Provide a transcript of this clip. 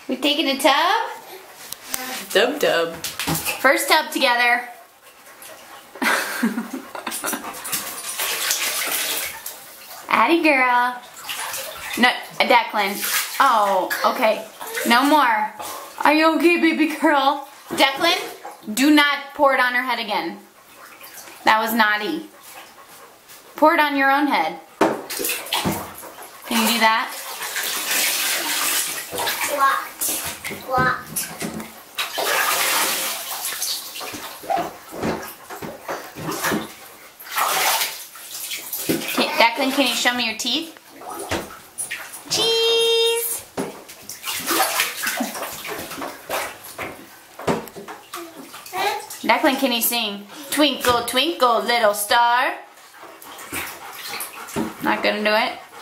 We taking a tub? Dub. First tub together. Addi girl. No, Declan. Oh, okay. No more. Are you okay, baby girl? Declan, do not pour it on her head again. That was naughty. Pour it on your own head. Can you do that? Blocked. Okay, Declan, can you show me your teeth? Cheese! Declan, can you sing? Twinkle, twinkle, little star? Not gonna do it?